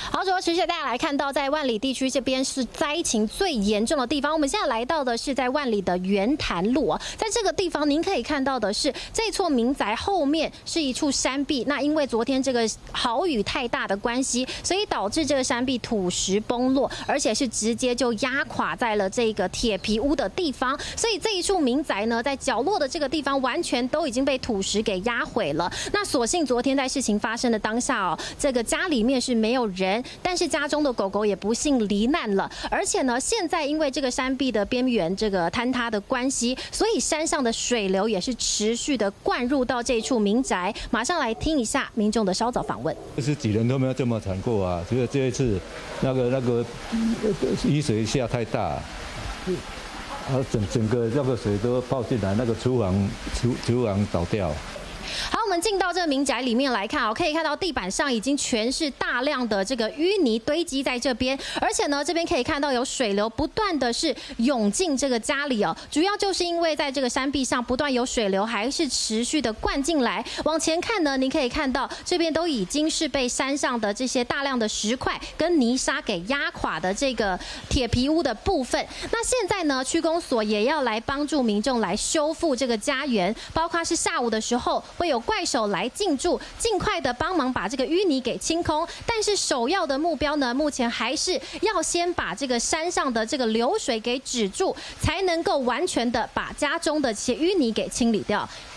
好，主要持续带大家来看到，在万里地区这边是灾情最严重的地方。我们现在来到的是在万里的圆潭路啊，在这个地方您可以看到的是，这座民宅后面是一处山壁。那因为昨天这个豪雨太大的关系，所以导致这个山壁土石崩落，而且是直接就压垮在了这个铁皮屋的地方。所以这一处民宅呢，在角落的这个地方完全都已经被土石给压毁了。那所幸昨天在事情发生的当下哦，这个家里面是没有人。但是家中的狗狗也不幸罹难了，而且呢，现在因为这个山壁的边缘这个坍塌的关系，所以山上的水流也是持续的灌入到这处民宅。马上来听一下民众的稍早访问。 就是几人都没有这么惨过啊，只有这一次那个雨水下太大，整个那个水都泡进来，那个厨房倒掉。 好，我们进到这个民宅里面来看啊，可以看到地板上已经全是大量的这个淤泥堆积在这边，而且呢，这边可以看到有水流不断的是涌进这个家里哦，主要就是因为在这个山壁上不断有水流还是持续的灌进来。往前看呢，您可以看到这边都已经是被山上的这些大量的石块跟泥沙给压垮的这个铁皮屋的部分。那现在呢，区公所也要来帮助民众来修复这个家园，包括是下午的时候会有怪手来进驻，尽快的帮忙把这个淤泥给清空。但是首要的目标呢，目前还是要先把这个山上的这个流水给止住，才能够完全的把家中的这些淤泥给清理掉。